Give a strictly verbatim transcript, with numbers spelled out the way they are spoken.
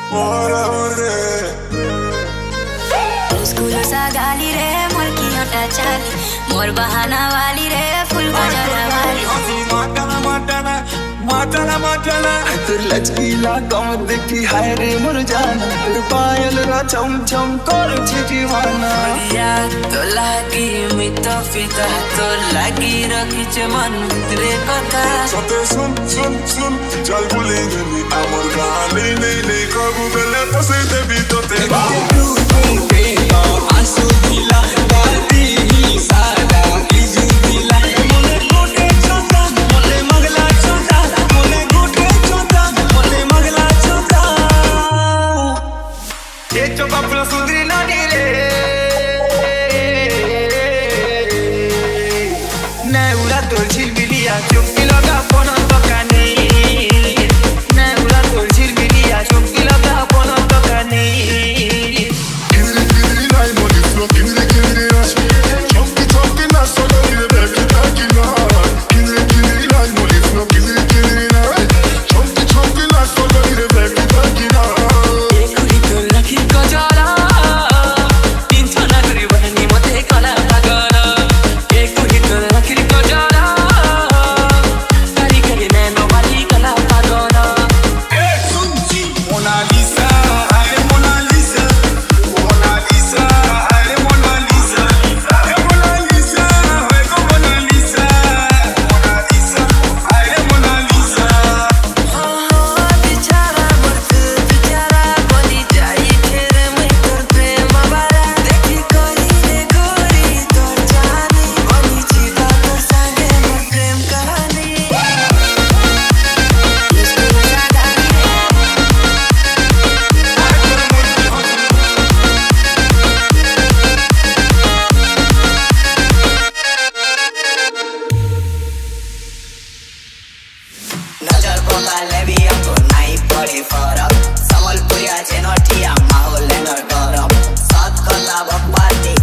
school सा गाली रे मोर की हटा चाली मोर बहाना वाली रे फुल बजाना वाली माटाना माटाना माटाना माटाना तेरे लचकीला कमर देखी हाय रे मोर जाना तेरे पायल रा चम चम कर दीवाना यार तो लागी मितो फिदा तो लागी रखी चे मन तेरे कथा सते सुन सुन सुन चल बोलेंगे नी अमर गाली नहीं नहीं कबू गले पसे ते भी तो ते आंसू गिला गाली सादा इजू गिला मोले गोटे चोटा मोले मगला चोटा मोले गोटे चोटा मोले मगला चोटा ये चोका प्रो सुंदरी नानी रे नेउरा तोर झिलमिलिया चुमकी लगा पोना तो कानी नेउरा तोर झिलमिलिया चुमकी लगा पोना तो कानी नजर बोलाले भी हमको नहीं पड़ी फरक समलपुरिया चेनोटिया माहौल न गरम सात कला बप्पाती